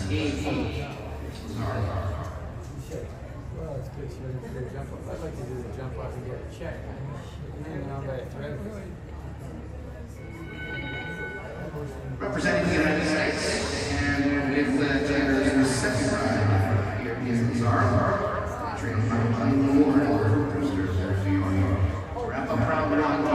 Well, it's good. She doesn't do the jump up. I'd like to do the jump up and get a check. Hanging on by a thread. Representing the United States, and with Taylor's second ride, here is Zara, trained by Michael Moore, to wrap up round one.